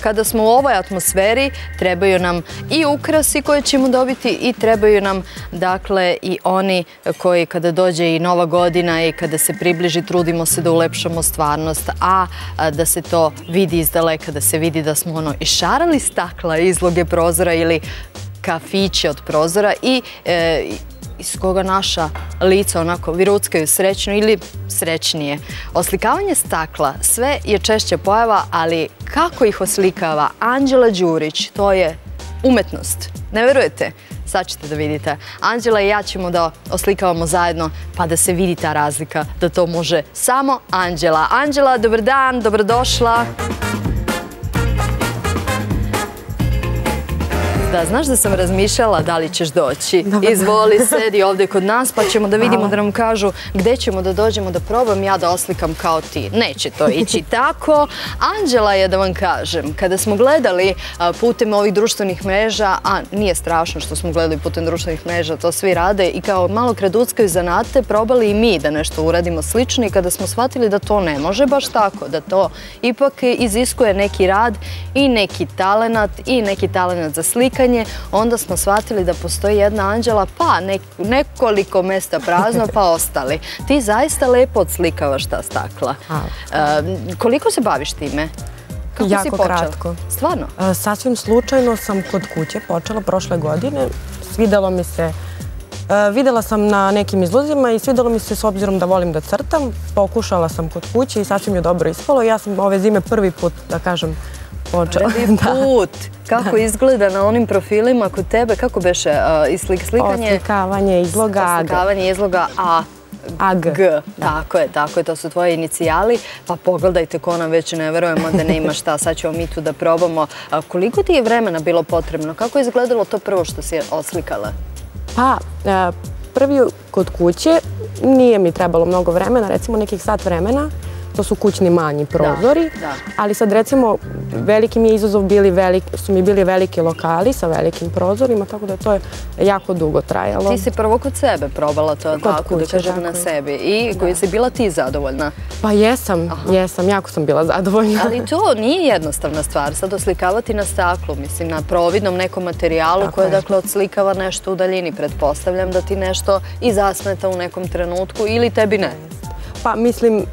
kada smo u ovoj atmosferi, trebaju nam i ukrasi koje ćemo dobiti i trebaju nam, dakle, i oni koji kada dođe i Nova godina i kada se približi, trudimo se da ulepšamo stvarnost, a da se to vidi iz daleka, da se vidi da smo išarali stakla, izloge prozora ili kafiće od prozora i iz koga naša lica onako viruckaju srećno ili srećnije. Oslikavanje stakla sve je češća pojava, ali kako ih oslikava Anđela Đurić, to je umetnost. Ne verujete? Sad ćete da vidite. Anđela i ja ćemo da oslikavamo zajedno pa da se vidi ta razlika, da to može samo Anđela. Anđela, dobar dan, dobrodošla. Da, znaš da sam razmišljala da li ćeš doći. Izvoli, sedi ovdje kod nas pa ćemo da vidimo da nam kažu gde ćemo da dođemo da probam ja da oslikam kao ti. Neće to ići tako. Anđela je, da vam kažem, kada smo gledali putem ovih društvenih mreža, a nije strašno što smo gledali putem društvenih mreža, to svi rade, i kao malo kraduckaju zanate, probali i mi da nešto uradimo slično i kada smo shvatili da to ne može baš tako, da to ipak iziskuje neki rad i neki talenat za slikanje, onda smo shvatili da postoji jedna Anđela, pa nekoliko mesta prazno, pa ostali. Ti zaista lepo odslikavaš ta stakla. Koliko se baviš time? Jako kratko. Stvarno? Sasvim slučajno sam kod kuće počela prošle godine. Svidelo mi se, videla sam na nekim izlozima i svidelo mi se s obzirom da volim da crtam. Pokušala sam kod kuće i sasvim je dobro ispalo. Ja sam ove zime prvi put, da kažem, počela. Prvi put! Kako izgleda na onim profilima kod tebe? Kako beše slikanje? Oslikavanje izloga. Oslikavanje izloga AG. Tako je, to su tvoje inicijali. Pa pogledajte ko nam već ne verujemo da ne ima šta. Sad ćemo mi tu da probamo. Koliko ti je vremena bilo potrebno? Kako je izgledalo to prvo što si oslikala? Pa, prvi kod kuće nije mi trebalo mnogo vremena, recimo nekih sat vremena. To su kućni manji prozori, ali sad recimo veliki mi je izazov su mi bili veliki lokali sa velikim prozorima, tako da to je jako dugo trajalo. Ti si prvo kod sebe probala to, tako da kažem, na sebi. I koji si bila ti zadovoljna? Pa jesam, jako sam bila zadovoljna. Ali to nije jednostavna stvar, sad oslikavati na staklu, mislim, na providnom nekom materijalu koje, dakle, odslikava nešto u daljini. Pretpostavljam da ti nešto i zasmeta u nekom trenutku ili tebi ne. Pa mislim,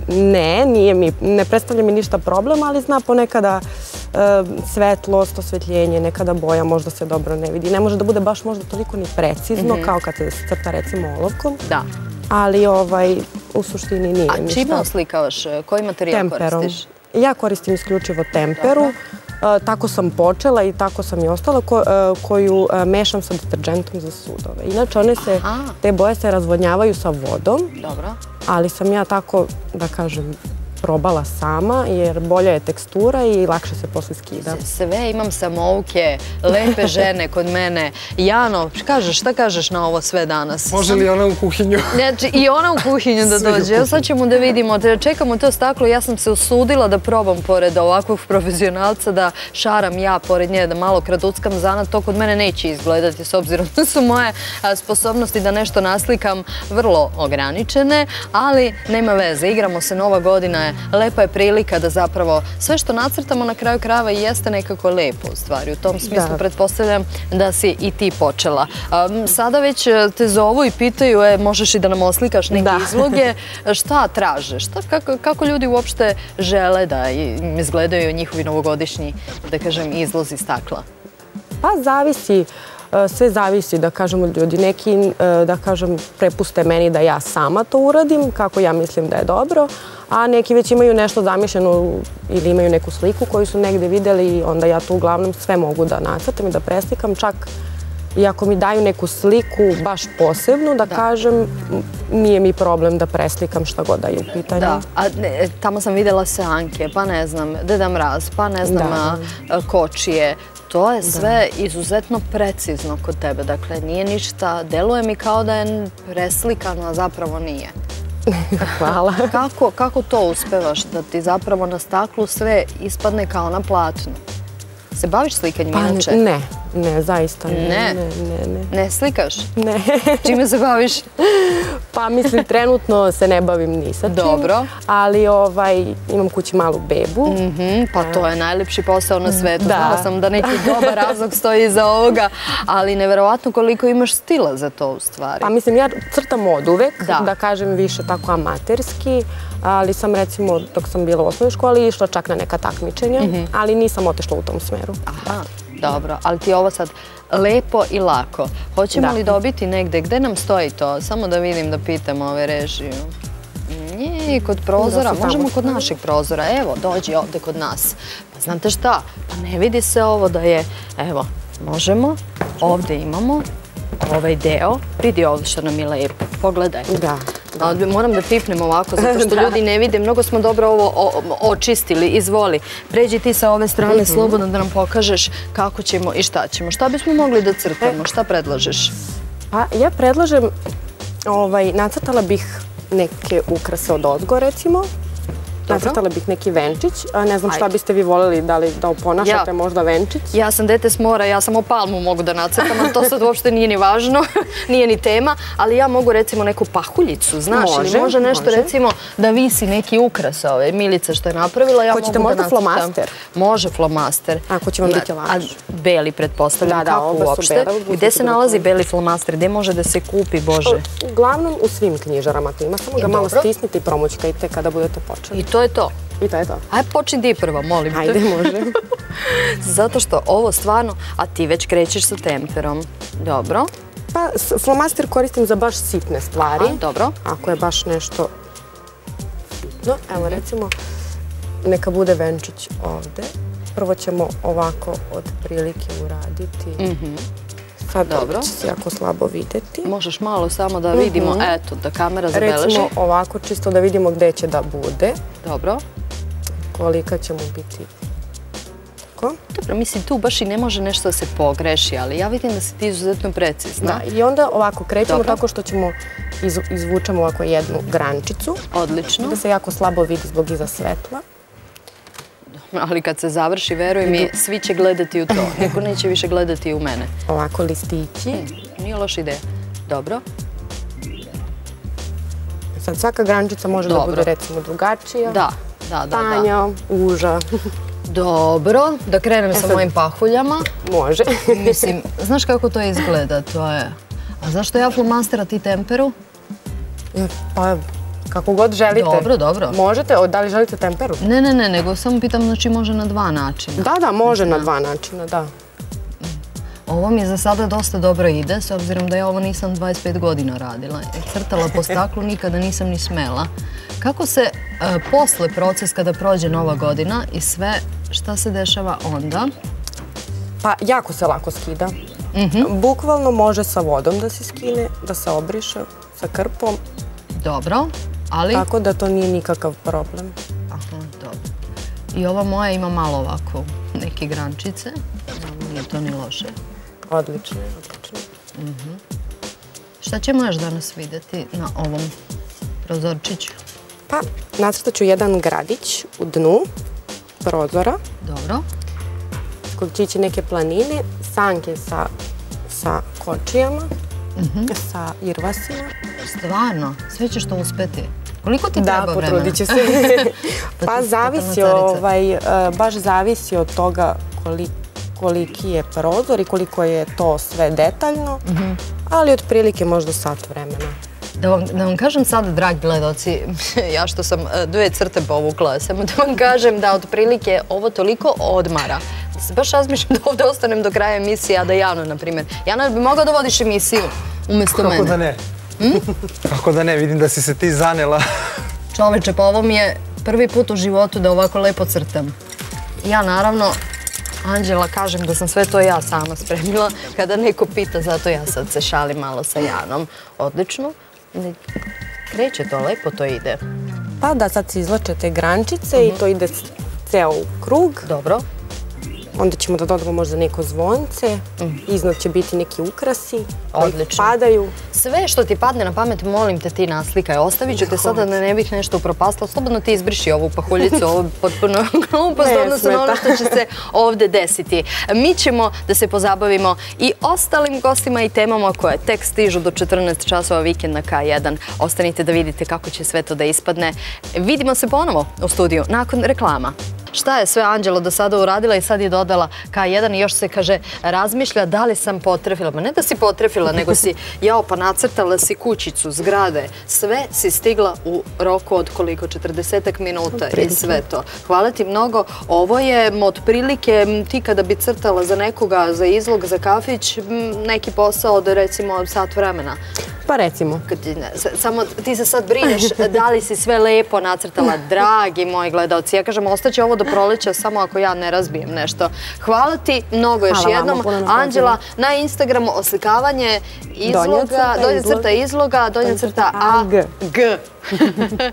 ne predstavlja mi ništa problem, ali zna ponekada svetlost, osvetljenje, nekada boja možda se dobro ne vidi. Ne može da bude baš možda toliko ni precizno kao kad se crta recimo olovkom. Da. Ali u suštini nije ništa. A čime oslikavaš? Koji materijal koristiš? Ja koristim isključivo temperu. Tako sam počela i tako sam i ostala, koju mešam sa deterđentom za sudove. Inače, te boje se razvodnjavaju sa vodom, ali sam ja tako, da kažem, probala sama, jer bolja je tekstura i lakše se posle skida. Sve imam samouke, lepe žene kod mene. Jano, šta kažeš na ovo sve danas? Može li ona u kuhinju? I ona u kuhinju da dođe. Evo sad ćemo da vidimo, čekamo to staklo. Ja sam se usudila da probam pored ovakvog profesionalca, da šaram ja pored nje, da malo kraduckam zanat. To kod mene neće izgledati, s obzirom da su moje sposobnosti da nešto naslikam vrlo ograničene, ali nema veze. Igramo se, Nova godina je, lepa je prilika da zapravo sve što nacrtamo na kraju krajeva i jeste nekako lepo u stvari. U tom smislu pretpostavljam da si i ti počela. Sada već te zovu i pitaju, možeš i da nam oslikaš neke izloge. Šta traže? Kako ljudi uopšte žele da izgledaju njihovi novogodišnji, da kažem, izlozi stakla? Pa zavisi. Sve zavisi, da kažemo, ljudi. Neki, da kažem, prepuste meni da ja sama to uradim, kako ja mislim da je dobro, a neki već imaju nešto zamišljeno ili imaju neku sliku koju su negde videli i onda ja tu uglavnom sve mogu da nacrtam i da preslikam. Čak i ako mi daju neku sliku baš posebnu, da kažem, nije mi problem da preslikam šta god da je u pitanju. Da, a tamo sam videla seanke, pa ne znam, Deda Mraz, pa ne znam, kočije. To je sve izuzetno precizno kod tebe. Dakle, nije ništa, deluje mi kao da je preslikano, a zapravo nije. Hvala. Kako to uspevaš da ti zapravo na staklu sve ispadne kao na platnu? Se baviš slikanjem inače? Ne, zaista ne. Ne slikaš? Ne. Čime se baviš? Pa mislim, trenutno se ne bavim ni sa čim. Dobro. Ali imam kući malu bebu. Pa to je najlepši posao na svetu. Znala sam da neki dobar razlog stoji iza ovoga, ali neverovatno koliko imaš stila za to u stvari. Pa mislim, ja crtam od uvek, da kažem više tako amaterski, ali sam recimo dok sam bila u osnovnoj školi išla čak na neka takmičenja, ali nisam otišla u tom smeru. Aha, dobro. Ali ti je ovo sad lepo i lako. Hoćemo li dobiti negde? Gde nam stoji to? Samo da vidim, da pitam ove režiju. Nije, kod prozora. Možemo kod našeg prozora. Evo, dođi ovde kod nas. Pa znate šta? Pa ne vidi se ovo da je... Evo, možemo. Ovde imamo ovaj deo. Vidi ovdje što nam je lepo. Pogledaj. Da. Moram da pipnem ovako, zato što ljudi ne vide. Mnogo smo dobro ovo očistili. Izvoli. Pređi ti sa ove strane slobodno da nam pokažeš kako ćemo i šta ćemo. Šta bismo mogli da crtamo? Šta predlažeš? Pa ja predlažem, nacrtala bih neke ukrase od ozgo, recimo. Nacrtala bih neki venčić. Ne znam šta biste vi voljeli, da li da oponašate možda venčić? Ja sam dete s mora, ja samo palmu mogu da nacrtam, ali to sad uopšte nije ni važno, nije ni tema, ali ja mogu recimo neku pahuljicu, znaš, ili može nešto recimo da visi neki ukras ove Milice što je napravila, ja mogu da nacrtam. Hoćete možda flomaster? Može flomaster. Ako će vam biti važno. Beli, pretpostavljam, kako uopšte? Gde se nalazi beli flomaster? Gde može da se kupi, Bože? Uglavnom u svim knjižarama to ima, samo ga malo stisnite i promućkajte kada budete počeli. I to je to? I to je to. Ajde, počni ti prvo, molim te. Ajde, može. Zato što ovo stvarno, a ti već krećeš sa temperom. Dobro. Pa, flomaster koristim za baš sitne stvari. Dobro. Ako je baš nešto sitno. Evo, recimo, neka bude venčić ovde. Prvo ćemo ovako od prilike uraditi. Sad će se jako slabo videti. Možeš malo samo da vidimo, eto, da kamera zabeleži. Recimo ovako, čisto da vidimo gde će da bude. Dobro. Kolika će mu biti. Tako. Dobro, mislim, tu baš i ne može nešto da se pogreši, ali ja vidim da si ti izuzetno precizna. Da, i onda ovako krećemo tako što ćemo izvučemo ovako jednu grančicu. Odlično. Da se jako slabo vidi zbog iza svetla. Ali kad se završi, veruj mi, svi će gledati u to. Neko neće više gledati u mene. Ovako listići. Nije loša ideja. Dobro. Sad svaka grančica može da bude recimo drugačija. Da. Tanja, uža. Dobro. Da krenem sa mojim pahuljama. Može. Mislim, znaš kako to izgleda? To je... A zašto ja flomastera, ti temperu? Pa... Kako god želite. Dobro. Možete, da li želite temperu? Ne, nego samo pitam, znači može na dva načina. Da, može na dva načina, da. Ovo mi za sada dosta dobro ide, s obzirom da ja ovo nisam 25 godina radila. Crtala po staklu nikada nisam ni smela. Kako se posle proces kada prođe Nova godina i sve, šta se dešava onda? Pa jako se lako skida. Bukvalno može sa vodom da se skine, da se obriše sa krpom. Dobro, ali... Tako da to nije nikakav problem. Aha, dobro. I ova moja ima malo ovako neke grančice. Nije to ni loše. Odlično. Šta ćemo još danas vidjeti na ovom prozorčiću? Pa, nacrtat ću jedan gradić u dnu prozora. Dobro. Kod će ići neke planine, sanke sa kočijama, sa irvasima. Stvarno? Sve ćeš to uspeti? Koliko ti treba vremena? Da, potrudit ću se. Pa zavisi, baš zavisi od toga koliki je prozor i koliko je to sve detaljno, ali otprilike možda sat vremena. Da vam kažem sad, dragi gledaoci, ja što sam 2 crte povukla, samo da vam kažem da otprilike ovo toliko odmara. Baš razmišljam da ovdje ostanem do kraja emisije, a da Jano, na primjer. Jano, bi mogla da vodiš emisiju umjesto mene? Kako da ne? Kako da ne, vidim da si se ti zanela. Čoveče, pa ovo mi je prvi put u životu da ovako lepo crtam. Ja, naravno, Anđela, kažem da sam sve to ja sama spremila. Kada neko pita, zato ja sad se šalim malo sa Janom. Odlično. Kreće to, lepo to ide. Pa da, sad se izvlačete grančice i to ide ceo krug. Dobro. Onda ćemo da dodamo možda neko zvonce. Iznad će biti neki ukrasi koji Odlično. padaju. Sve što ti padne na pamet, molim te ti naslikaj. Ostavit ću te sada da ne bih nešto upropastila. Slobodno ti izbriši ovu pahuljicu, ovo potpuno glupost, odnosno na ono što će se ovde desiti. Mi ćemo da se pozabavimo i ostalim gostima i temama koje tek stižu do 14 časova vikend na K1. Ostanite da vidite kako će sve to da ispadne. Vidimo se ponovo u studiju nakon reklama. Šta je sve Anđelo do sada uradila i sad je dodala K1 i još se, kaže, razmišlja da li sam potrefila. Ma ne da si potrefila, nego si, jao, pa nacrtala si kućicu, zgrade. Sve si stigla u roku od koliko? 40 minuta i sve to. Hvala ti mnogo. Ovo je otprilike, ti kada bi crtala za nekoga, za izlog, za kafić, neki posao od recimo sat vremena. Pa recimo. Samo ti se sad brineš da li si sve lepo nacrtala, dragi moji gledalci. Ja kažem, ostaće ovo do proleća samo ako ja ne razbijem nešto. Hvala ti mnogo još jednom. Anđela, na Instagramu oslikavanje izloga, donja crta izloga, donja crta AG.